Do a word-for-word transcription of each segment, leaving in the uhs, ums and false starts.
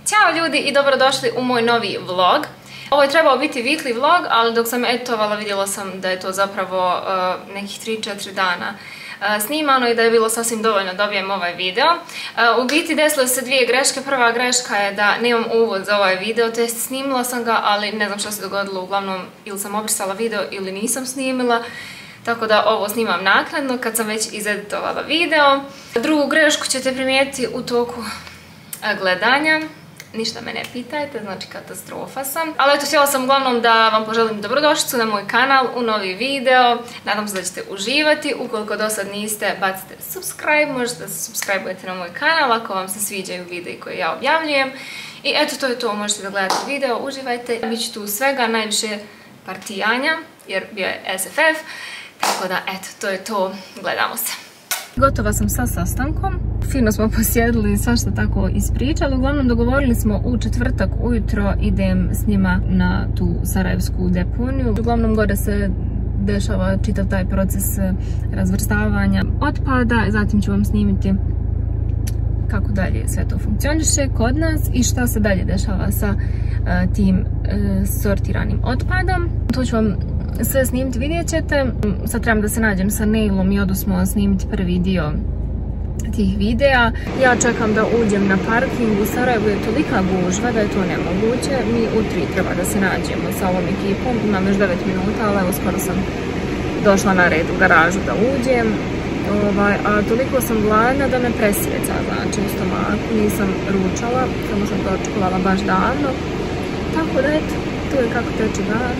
Ćao ljudi i dobrodošli u moj novi vlog. Ovo je trebao biti weekly vlog, ali dok sam editovala vidjela sam da je to zapravo uh, nekih tri četiri dana uh, snimano i da je bilo sasvim dovoljno da dobijem ovaj video. Uh, u biti desile se dvije greške. Prva greška je da nemam uvod za ovaj video, to jest snimila sam ga, ali ne znam što se dogodilo, uglavnom ili sam obrisala video ili nisam snimila. Tako da ovo snimam naknadno kad sam već izeditovala video. Drugu grešku ćete primijetiti u toku gledanja. Ništa me ne pitajte, znači katastrofa sam. Ali eto, htjela sam uglavnom da vam poželim dobrodošlicu na moj kanal, u novi video. Nadam se da ćete uživati. Ukoliko do sad niste, bacite subscribe, možete da se subscribe-ujete na moj kanal ako vam se sviđaju videi koje ja objavljujem. I eto, to je to, možete da gledate video, uživajte. Biće tu svega, najviše partijanja, jer bio je S F F. Tako da, eto, to je to, gledamo se. Gotova sam sa sastankom, fino smo posjedili, svašta tako ispričali, uglavnom dogovorili smo u četvrtak ujutro idem s njima na tu sarajevsku deponiju. Uglavnom gore se dešava čitav taj proces razvrstavanja otpada, zatim ću vam snimiti kako dalje sve to funkcioniše kod nas i šta se dalje dešava sa uh, tim uh, sortiranim otpadom. To ću vam sve snimiti, vidjet ćete. Sad trebam da se nađem sa Neilom i odusmo snimiti prvi dio tih videa. Ja čekam da uđem na parking, u Sarajevu je tolika gužva da je to nemoguće. Mi u tri treba da se nađemo sa ovom ekipom, imam još devet minuta, ali evo skoro sam došla na red u garažu da uđem. Ovaj, a toliko sam gladna da me presjeca, znači u stomaku, nisam ručala, samo sam to očekovala baš davno. Tako da eto, tu je kako teče dan.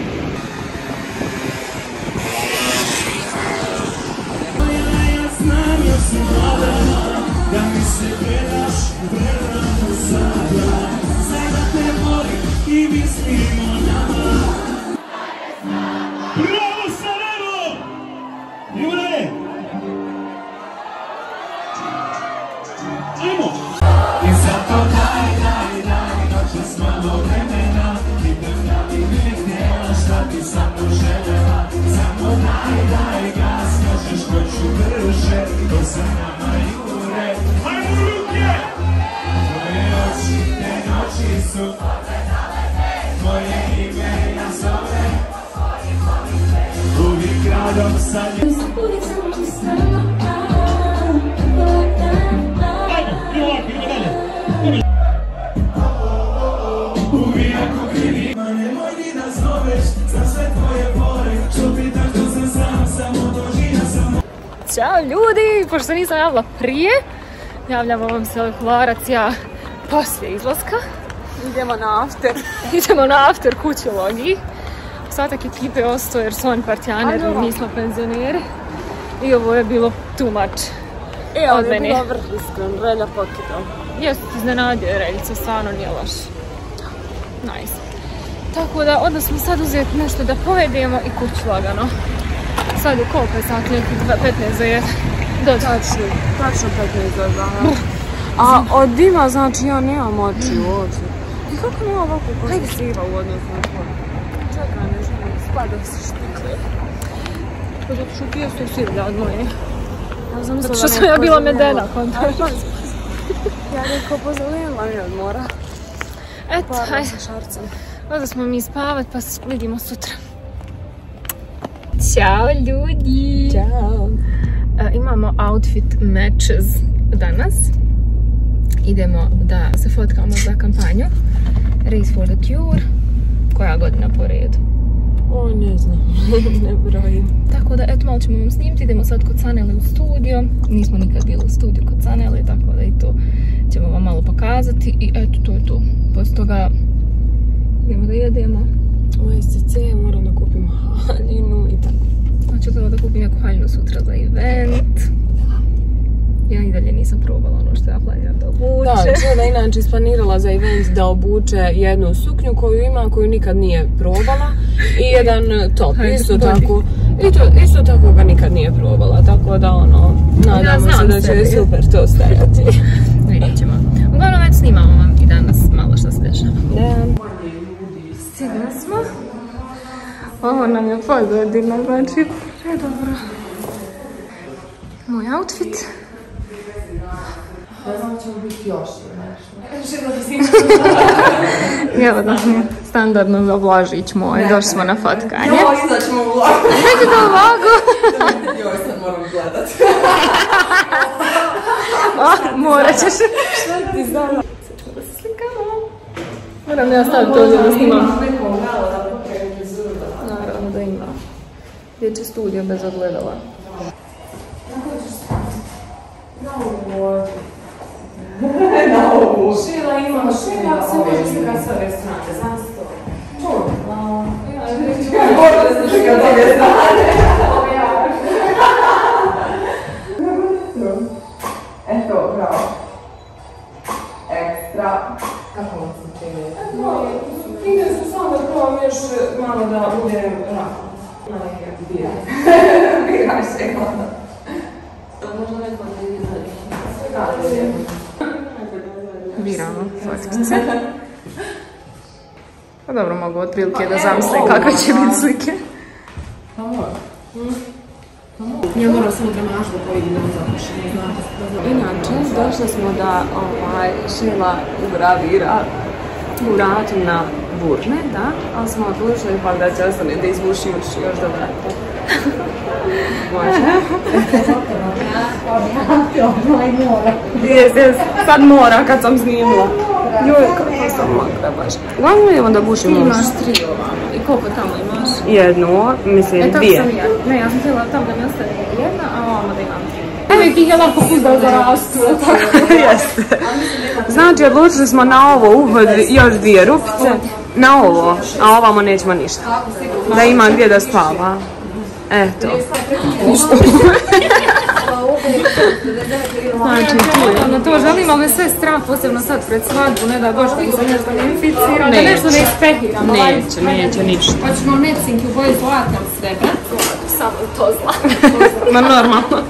Da mi se gledaš, gledam sada, sada te volim i mislim o nama. Bravo Sarajevo! Jure! Ajmo! I zato daj, daj, daj, noćas malo vremena, idem da ti ne htjela šta ti samo želela. Samo daj, daj gas, možeš hoću brže, to se nama jure. Hajmo ruke! Tvoje oči, te noći su, tvoje ime ja zove, uvijek gradom sad je. Ajmo, i ovako, idemo dalje. Uvijek u krivi, ma nemoj ni da zoveš, za sve tvoje pore, što pitak to sam sam, samo dođi ja sam. Ćao ljudi, pošto nisam javila prije, javljamo vam se Lehlarac ja poslije izlaska. Idemo na after. Idemo na after kući Logi. Ostatak ekipe ostao jer su oni partijaneri, mi smo penzioneri. I ovo je bilo too much. E, ali je bilo vrh iskren, relja pokidao. Jesu ti iznenadio reljica, stvarno nije loš. Nice. Tako da, onda smo sad uzeti nešto da pojedemo i kuću lagano. Sad je koliko je sat, nekih petnaest za jedan. Dođe. Tačno, tačno petnaest za jedan. A od dima, znači, ja nemam oči u oči. I kako nema ovako konsistiva u odnosu na to? Čekaj, ne znam, spada se štikle. Pa zato što pije su sirlja od moje. Zato što sam ja bila medena kontra. Ja neko pozelenila mi od mora. Eto, hajde. Onda smo mi spavat pa se vidimo sutra. Ćao ljudi! Ćao! E, imamo outfit matches danas. Idemo da se fotkamo za kampanju Race for the Cure. Koja godina po redu? O, ne znam, ne brojim. Tako da, eto, malo ćemo vam snimiti. Idemo sad kod Sanele u studio. Nismo nikad bili u studiju kod Sanele, tako da i to ćemo vam malo pokazati. I eto, to je to. Poslije toga idemo da jedemo. U S C C moram da kupim haljinu i tako. Znači, da kupim neku haljinu sutra za event. Ja i dalje nisam probala ono što ja planiram da obuče. Da, Žena inače isplanirala za event da obuče jednu suknju koju ima, koju nikad nije probala. I jedan top, isto tako. I to, isto tako ga nikad nije probala, tako da ono, nadamo se da će super to stajati. Vidjet ćemo. Uglavnom, već snimamo vam i danas malo što se dešava. Da. Stigli smo. Ovo nam je pozadina, znači, je dobro. Moj outfit. Ne znam će li biti još, znači. Evo da mi je standardno za Blažić moj, došli smo na fotkanje. Jo, izaćemo u vlogu. Neću da u vlogu. Joj, sad moram gledat. O, morat ćeš. Šta ti znam? Moram ja staviti ovdje da snimam. Naravno da ima. Gdje će studio bez ogledala? Na ovu. Na ovu. Šila ima. Šila se može slikati s ove strane. Znam se to. Čuo? Možda se slikati s ove strane. Eto, bravo. Ekstra. Kako vam se čini? Ide se samo da probam još malo da budem lako. Na neke bira. Biraš je onda. Možda neko ne vidi. Biramo fotkice. Pa dobro, mogu otprilike da zamislim kakve će biti slike. Pa mora. Ja moram samo gramažu da povidim da završim. Inače, došli smo da Šila ugravira u ratu na burne, da, ali smo odlučili pa da će ostane da izvuši uši još do vrata. Može? Jes, jes, sad mora kad sam snimila. Joj, kako sam mokra baš. Uglavnom idemo da bušimo uši. Imaš tri ovamo. I koliko tamo imaš? Jedno, mislim e, dvije. Sam ja. Ne, ja sam htjela tamo da mi ostaje jedna, a ovamo da imam tri. Uvijek ih je lako puzda za rastu. Jeste. Znači, odlučili smo na ovo uhod još dvije rupice. Na ovo, a ovamo nećemo ništa. Da ima gdje da spava. Eto. Znači, na to želim, ali me sve strah, posebno sad pred svadbu, ne da baš da ih se nešto ne inficira, da nešto ne ispekiram. Neće, neće ništa. Hoćemo medcinki u boji zlata sve, ne? Samo to zlato. Ma normalno.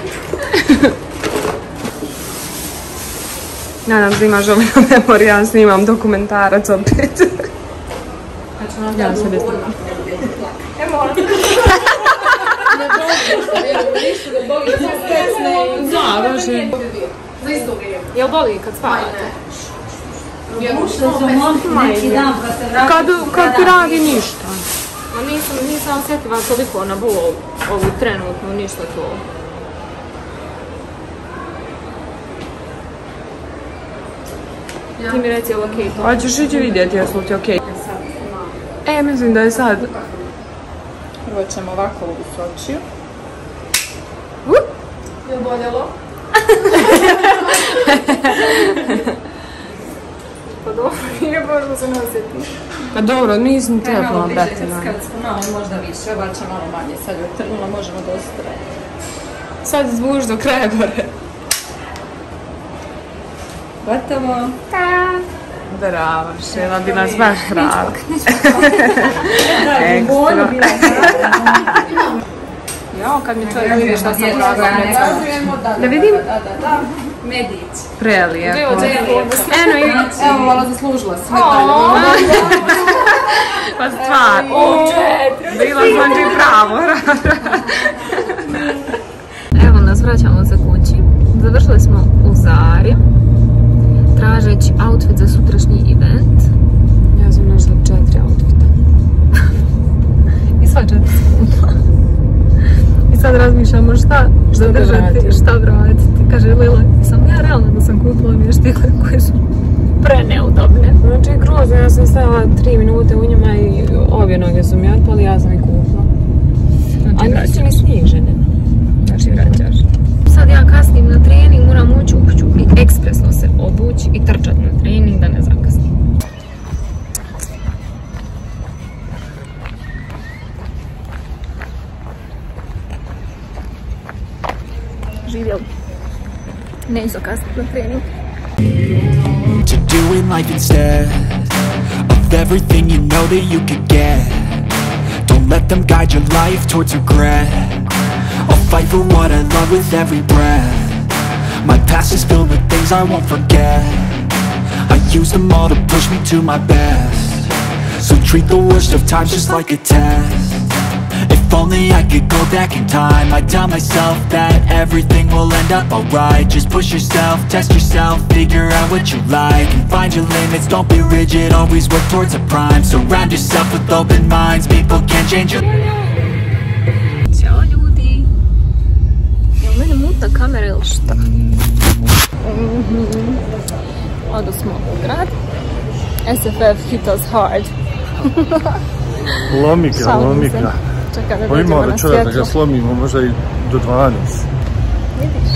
Nadam se imaš ovo na memoriju, ja snimam dokumentarac opet. Ja se ne snimam. E, moram. Ne boli što vjerujem, ništa da boli, da se stresne. Da, baš je. Za isto vrijeme. Jel boli kad spavate? Kad, kad ti radi ništa. Ma nisam, nisam osjetiva toliko na bol, ovu trenutnu, ništa to. Ti mi reci, je li okej to? Hoćeš ići vidjeti jesu li ti okej. E, mislim da je sad. Prvo ćemo ovako u sočiju. Je li boljelo? Pa dobro, nije možda se ne osjeti. Pa dobro, nisam tepla, brate. Kad smo malo možda više, ova će malo manje. Sad je trnula, možemo dosta raditi. Sad zvuš do kraja gore. Gotovo. Bravo, Šela bi nas baš hrala. Ekstra. Jo, kad mi čovjek vidi šta sam radila. Da vidim? Da, da, da. Medić. Prelijepo. Eno, evo, malo zaslužila si. Pa stvar. Bila sam ti pravo. Evo nas, vraćamo se kući. Završili smo u Zari, tražeći outfit za sutrašnji event. Ja sam našla četiri outfita. I sva četiri skupa. I sad razmišljamo šta, šta držati, šta vratiti. Kaže Lila, sam ja realno da sam kupila vještile koje su preneudobne. Znači, grozno, ja sam stavila tri minute u njima i obje noge su mi otpali, ja sam ih kupila. A nisu ni snižene. Znači vraćaš. Sad ja kasnim na trening, moram ući u kuću i ekspresno se obući i trčati na trening da ne zakasnim. Živjeli. Neću kasniti na trening. To do in life instead of everything you know that you could get. Don't let them guide your life towards regret. I'll fight for what I love with every breath. My past is filled with things I won't forget. I use them all to push me to my best. So treat the worst of times just like a test. If only I could go back in time, I'd tell myself that everything will end up alright. Just push yourself, test yourself, figure out what you like, and find your limits, don't be rigid, always work towards a prime. Surround yourself with open minds, people can change your... Ćao ljudi. Jel mene mutna kamera ili šta? Odu smo u grad. S F F hit us hard. Lomi ga, lomi ga. Čekaj da dođemo na da svjetlo. da ga slomimo možda i do dvanaest. Vidiš?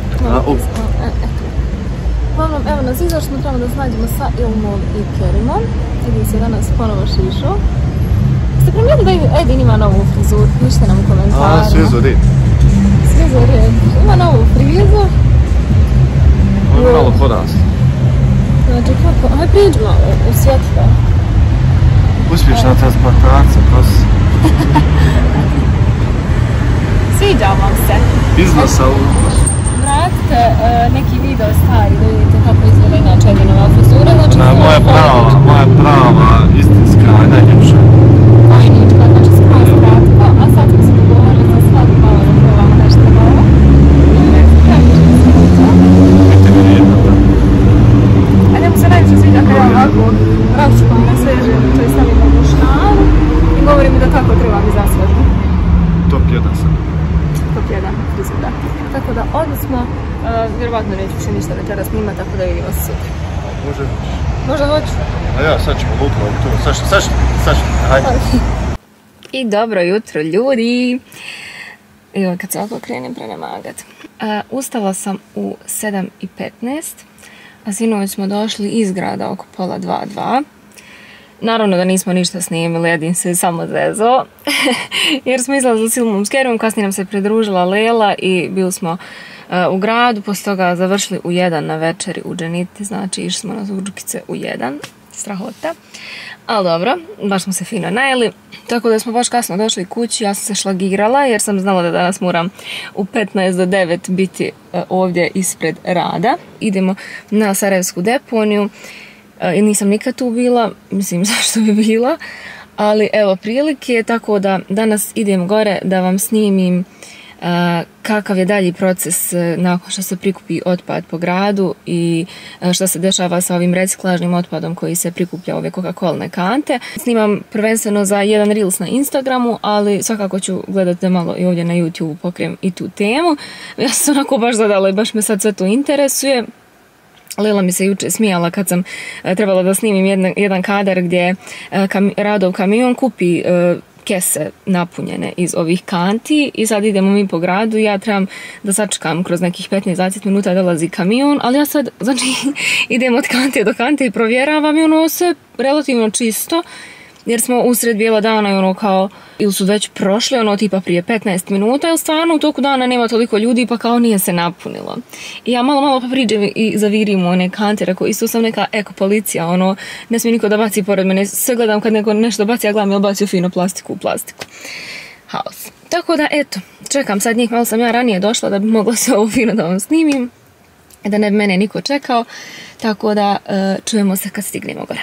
Uglavnom, evo nas izašli, trebamo da snađemo sa Ilmom i Kerimom. Vidi se danas ponovo šišo. Ste primijetili da Edin ima novu frizuru? Pišite nam u komentarima. A, svezo red. Svezo red. Ima novu frizu. On je malo porast. Znači kako? Aj priđi malo u svjetlo. Uspješna transplantacija, prosi. Sviđa vam se. Iznosa u... Vratite uh, neki video stari da vidite kako izgleda inače Edinova frizura. Znači, Na, moja prava, moja prava, istinska, najljepša. Vojnička, znači skroz kratko, a sad smo se dogovorili za svak malo da probamo nešto novo. Vidite mi jedna, da. A njemu se najviše sviđa kada ja ovako račupam na svežem, to je stavim na bušnaru i govori mi da tako treba mi zasvežno. Top jedan sam. Top jedan frizura. Tako da odmah smo, uh, vjerovatno neću više ništa večeras snima, tako da vidimo se sutra. Može. Možda hoću? A ja, sad ćemo lukno ovu turu. Saša, Saša, Saša, hajde. I dobro jutro ljudi. Evo kad se ovako krenem prenemagat. Uh, ustala sam u sedam i petnaest, a sinoć smo došli iz grada oko pola dva dva. Naravno da nismo ništa snimili, Edin se samo zezo, jer smo izlazili s Ilmom s Kerimom, kasnije nam se pridružila Lela i bili smo uh, u gradu, poslije toga završili u jedan na večeri u Dženiti, znači išli smo na Zurđukice u jedan, strahota. Ali dobro, baš smo se fino najeli, tako da smo baš kasno došli kući, ja sam se šlagirala jer sam znala da danas moram u petnaest do devet biti uh, ovdje ispred rada. Idemo na Sarajevsku deponiju. I nisam nikad tu bila, mislim zašto bi bila, ali evo prilike, tako da danas idem gore da vam snimim uh, kakav je dalji proces uh, nakon što se prikupi otpad po gradu i uh, što se dešava sa ovim reciklažnim otpadom koji se prikuplja ove Coca-Colne kante. Snimam prvenstveno za jedan Reels na Instagramu, ali svakako ću gledati da malo i ovdje na YouTube pokrijem i tu temu. Ja sam se onako baš zadala i baš me sad sve to interesuje. Lela mi se juče smijala kad sam uh, trebala da snimim jedan, jedan kadar gdje uh, kam, Radov kamion kupi uh, kese napunjene iz ovih kanti i sad idemo mi po gradu i ja trebam da sačekam kroz nekih petnaest do dvadeset minuta dolazi kamion, ali ja sad znači idem od kante do kante i provjeravam i ono sve relativno čisto jer smo usred bijela dana i ono kao ili su već prošle ono tipa prije petnaest minuta ili stvarno u toku dana nema toliko ljudi pa kao nije se napunilo. I ja malo malo pa priđem i zavirim u one kante, rekao isto sam neka eko policija, ono ne smije niko da baci pored mene, sve gledam kad neko nešto baci, ja gledam jel bacio fino plastiku u plastiku. Haos. Tako da eto, čekam sad njih, malo sam ja ranije došla da bi mogla se ovo fino da vam snimim, da ne bi mene niko čekao, tako da uh, čujemo se kad stignemo gore.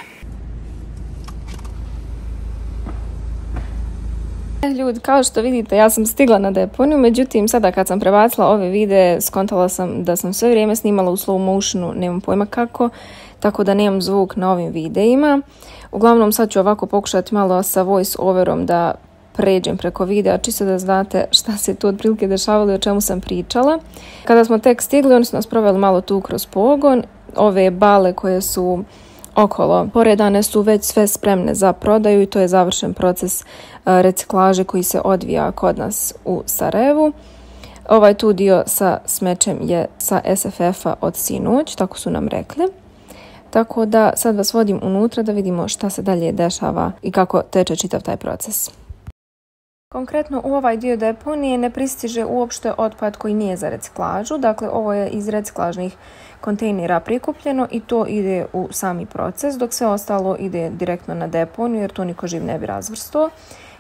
Ljudi, kao što vidite, ja sam stigla na deponiju, međutim, sada kad sam prebacila ove videe, skontala sam da sam sve vrijeme snimala u slow motionu, nemam pojma kako, tako da nemam zvuk na ovim videima. Uglavnom, sad ću ovako pokušati malo sa voice overom da pređem preko videa, čisto da znate šta se tu otprilike dešavalo i o čemu sam pričala. Kada smo tek stigli, oni su nas proveli malo tu kroz pogon, ove bale koje su okolo poredane su već sve spremne za prodaju i to je završen proces reciklaže koji se odvija kod nas u Sarajevu. Ovaj tu dio sa smećem je sa S F F-a od sinoć, tako su nam rekli. Tako da sad vas vodim unutra da vidimo šta se dalje dešava i kako teče čitav taj proces. Konkretno u ovaj dio deponije ne pristiže uopšte otpad koji nije za reciklažu, dakle ovo je iz reciklažnih kontejnera prikupljeno i to ide u sami proces, dok sve ostalo ide direktno na deponiju jer to niko živ ne bi razvrstao.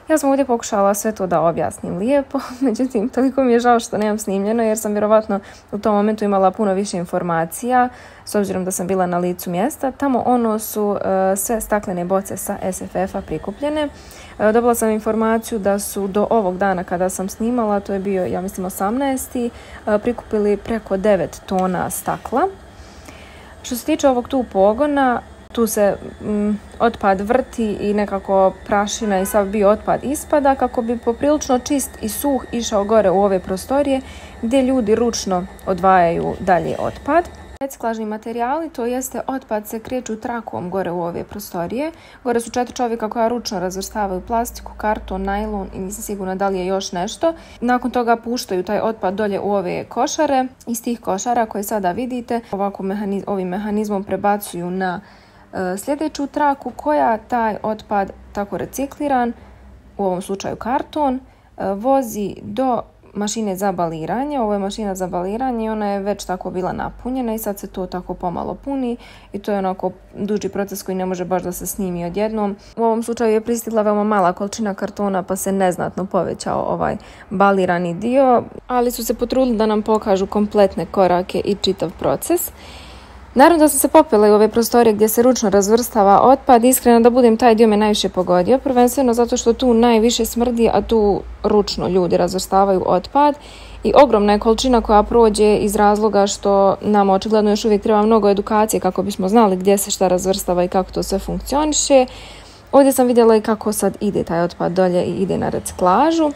Ja sam ovdje pokušala sve to da objasnim lijepo, međutim, toliko mi je žao što nemam snimljeno jer sam vjerovatno u tom momentu imala puno više informacija, s obzirom da sam bila na licu mjesta. Tamo ono su uh, sve staklene boce sa S F F-a prikupljene. Uh, dobila sam informaciju da su do ovog dana kada sam snimala, to je bio, ja mislim, osamnaesti Uh, prikupili preko devet tona stakla. Što se tiče ovog tu pogona, tu se mm, otpad vrti i nekako prašina i sav bio otpad ispada kako bi poprilično čist i suh išao gore u ove prostorije gdje ljudi ručno odvajaju dalje otpad. Reciklažni materijali, to jeste otpad, se kreću trakom gore u ove prostorije. Gore su četiri čovjeka koja ručno razvrstavaju plastiku, karton, najlon i nisam sigurna da li je još nešto. Nakon toga puštaju taj otpad dolje u ove košare. Iz tih košara koje sada vidite ovako mehaniz ovim mehanizmom prebacuju na e, sljedeću traku koja taj otpad tako recikliran, u ovom slučaju karton, e, vozi do mašine za baliranje. Ovo je mašina za baliranje i ona je već tako bila napunjena i sad se to tako pomalo puni i to je onako duži proces koji ne može baš da se snimi odjednom. U ovom slučaju je pristigla veoma mala količina kartona pa se neznatno povećao ovaj balirani dio, ali su se potrudili da nam pokažu kompletne korake i čitav proces. Naravno da sam se popela i u ove prostorije gdje se ručno razvrstava otpad. Iskreno da budem, taj dio me najviše pogodio, prvenstveno zato što tu najviše smrdi, a tu ručno ljudi razvrstavaju otpad i ogromna je količina koja prođe iz razloga što nam očigledno još uvijek treba mnogo edukacije kako bismo znali gdje se šta razvrstava i kako to sve funkcioniše. Ovdje sam vidjela i kako sad ide taj otpad dolje i ide na reciklažu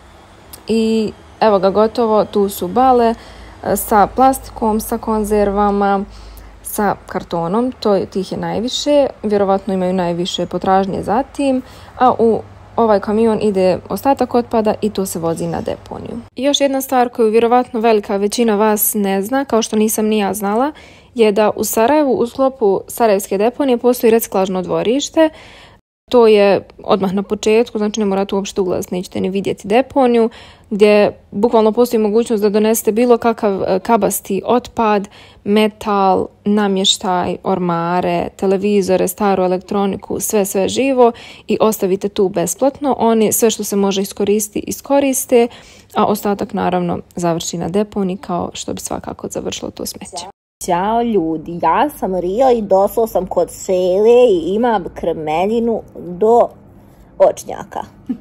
i evo ga gotovo, tu su bale sa plastikom, sa konzervama, sa kartonom, to je, tih je najviše, vjerovatno imaju najviše potražnje za tim, a u ovaj kamion ide ostatak otpada i to se vozi na deponiju. I još jedna stvar koju vjerovatno velika većina vas ne zna, kao što nisam ni ja znala, je da u Sarajevu u sklopu Sarajevske deponije postoji reciklažno dvorište. To je odmah na početku, znači ne morate uopšte ulaziti, nećete ni vidjeti deponiju, gdje bukvalno postoji mogućnost da donesete bilo kakav kabasti otpad, metal, namještaj, ormare, televizore, staru elektroniku, sve sve živo i ostavite tu besplatno. Oni sve što se može iskoristiti iskoriste, a ostatak naravno završi na deponiji kao što bi svakako završilo to smeće. Ćao ljudi, ja sam Rio i došao sam kod Sele i imam krmeljinu do očnjaka.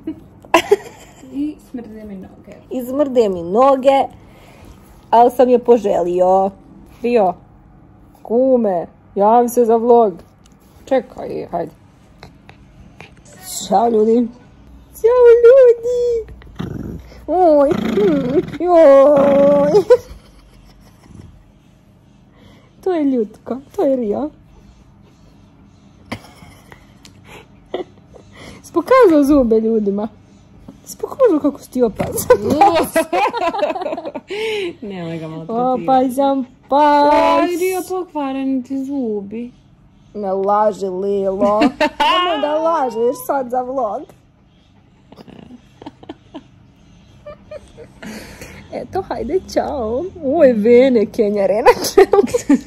I smrde mi noge. I smrde mi noge, ali sam je poželio. Rio, kume, javim se za vlog. Čekaj, hajde. Ćao ljudi. Ćao ljudi. Oj, joj. To je Ljutka, to je Rio. Spokazao zube ljudima. Spokazao kako si ti opasan. Nemoj ga malo tretirati. Opasan pas. Aj, Rio, pokvareni ti zubi. Ne laži, Lilo. Nemoj da lažeš sad za vlog. Eto, hajde, čao. Ovo je vene kenjare na čelu.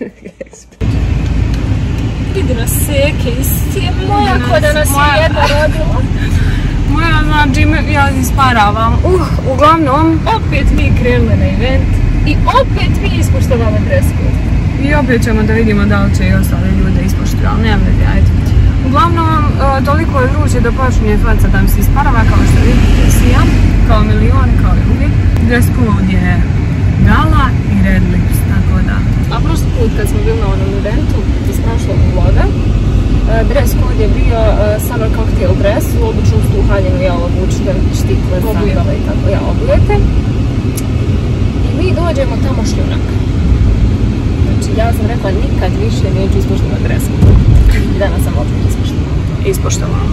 Vidi nas seke iz cije. Moja ko da nas je jedna rodila. Moja, znači, ja isparavam. Uh, uglavnom, opet mi krenuli na event. I opet mi ispoštovali dress code. I opet ćemo da vidimo da li će i ostale ljude ispoštovati, ali nemam veze, ajde. Uglavnom, toliko je vruće da počinje faca da mi se isparava, kao što vidite, sijam, kao milion, kao i uvijek. Dress code je gala i red lips, tako da. A prošli put kad smo bili na onom eventu iz prošlog vloga, dress code je bio summer cocktail dress, u običnom stu haljinu ja obučite štikle, sandale i tako ja obujete. I mi dođemo tamo šljunak. Znači ja sam rekla nikad više neću ispoštovati dress code. I danas sam opet ispoštovala. Ispoštovala.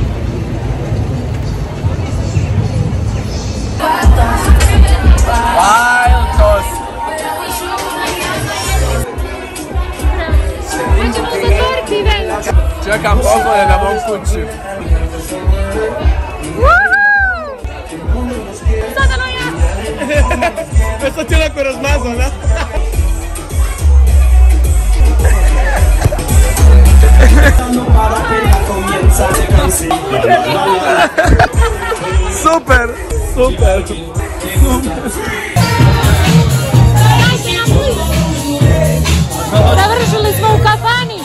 Wild toast. Hoćemo zatvoriti event. Čekam poglede da mogu kući. Sada no ja. Ja sam ti onako razmazao, ne? Para pelear comienza, Super! Završili smo u kafani!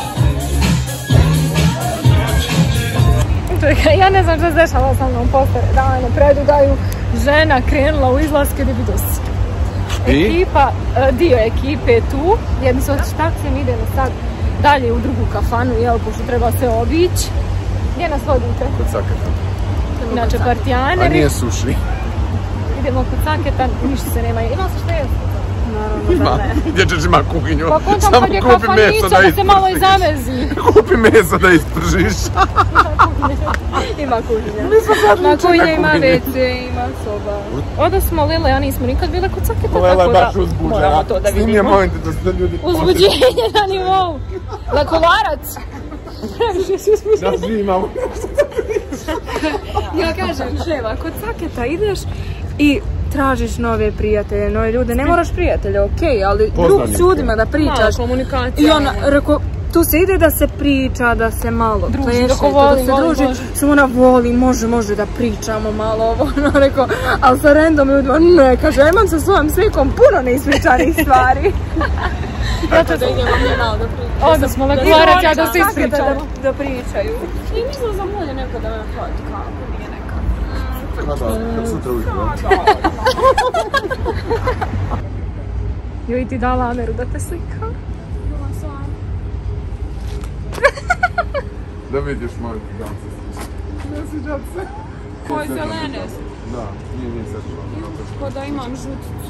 Čekaj, ja ne znam što se dešava sa mnom poslije dana predugaju. Žena krenula u izlaske da vidio se. Ekipa, dio ekipe je tu. Jedni su otišli taksijem, idemo sad dalje u drugu kafanu, jel, pošto treba se obići. Gdje nas vodite? Kod Saketa. Inače partijaneri. A nije suši? Idemo kod Saketa, ništa se nema. Ima se što je? Naravno da ne. Dječeć ima kuhinju. Pa kontam kad je kafanica da se malo i zamezi. Kupi meso da ispržiš. Ima kuhinja. Na kuhinja ima ve ce, ima soba. Odo smo Lila, ja nismo nikad bile kod Saketa, tako da moramo to da vidimo. Snimje, molim te, da se ljudi... Uzbuđenje na nivou. Lekovarac. Da svi imamo. Ja kažem, Ševa, kod Saketa ideš i tražiš nove prijatelje, nove ljude. Ne moraš prijatelje, okej, ali s ljudima da pričaš. I ona, rekao, tu se ide da se priča, da se malo pleše, da se druži. Samo ona voli, može, može da pričamo malo ovo. Ona rekao, ali sa random ljudima, ne, kaže, ja imam sa svojom slikom puno neispričanih stvari. Ja to da idemo mi malo da pričamo. Onda smo lekovaraca da se ispričamo. Da pričaju. I mislim za bolje neko da me hvati kako, nije neka. Kad sutra ujutro. Joj ti dala Ameru da te slika? Da vidiš moj danci. Ne sviđat se. Koji zelene? Da, nije nije sečila. Ko da imam žuticu.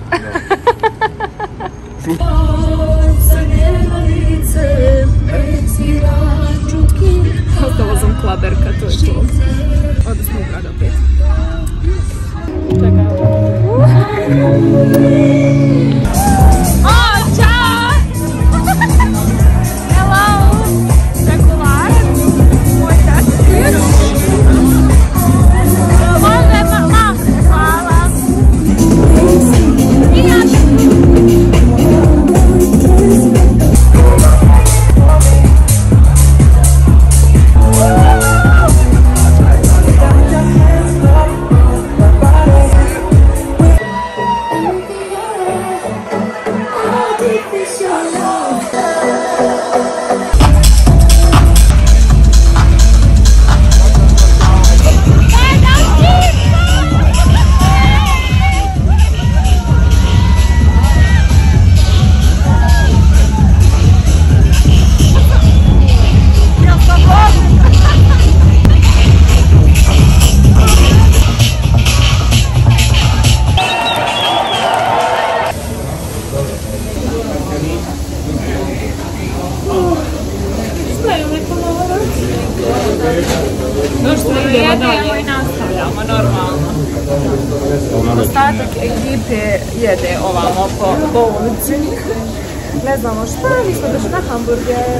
Ostala sam klaberka, to je to. Odo smo u grad opet. Čekaj. O, čao! Hello! Čekularac. Moj tačir. Može, mama. Hvala. I ja. Jedemo i nastavljamo normalno. Ostatak ekipe jede ovamo po ulici. Ne znamo šta, mi smo došli na hamburger.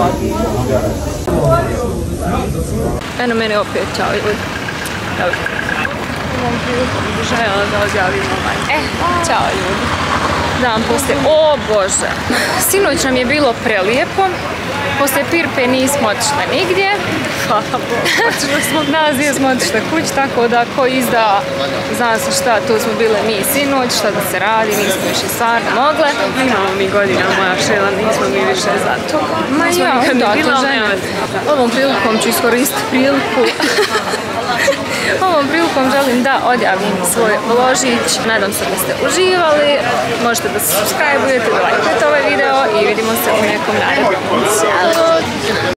Eno mene opet, čao ljudi. Dobro. Imam priliku željela da odjavim ovaj. Eh, čao ljudi. Dan poslije, o Bože. Sinoć nam je bilo prelijepo. Poslije Pirpe nismo otišli nigdje. Hvala Bogu. Nazije smo otišli kući, tako da ko izda, zna se šta, tu smo bile mi sinoć, šta da se radi, nismo više stvarno mogle. Imamo mi godina, moja Šela, nismo mi više za to. Ma ja, da, to žena. Ovom prilikom ću iskoristiti priliku. Ovom prilikom želim da odjavim svoj vložić. Nadam se da ste uživali. Možete da se subscribe-ujete, da lajkujete ovaj video i vidimo se u nekom narednom. Ćao!